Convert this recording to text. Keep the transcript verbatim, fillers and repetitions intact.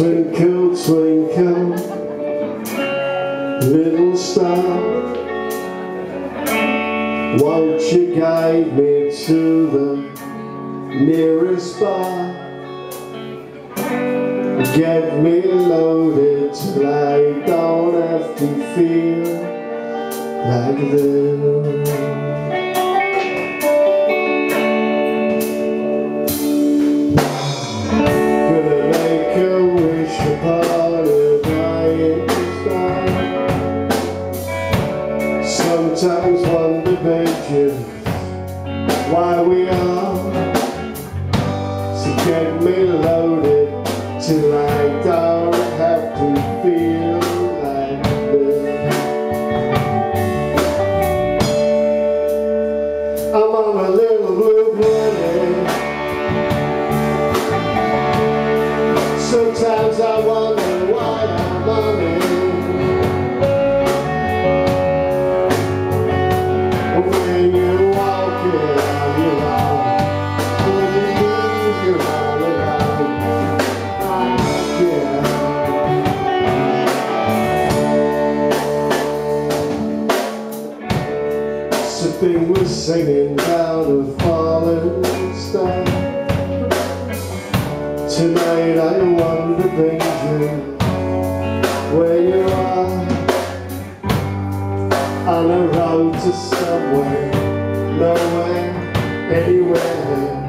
Twinkle, twinkle, little star, won't you guide me to the nearest bar? Get me loaded till I don't have to feel like this. Sometimes wonder, baby, why we are. So get me loaded till I don't have to feel like this. I'm on a little blue planet. Sometimes I wonder why I'm on it. When you're walking on your own, when you leave, you're all alone. I care. Something was singing about a falling star. Tonight I wonder, baby, where you are. On a road to somewhere, nowhere, anywhere.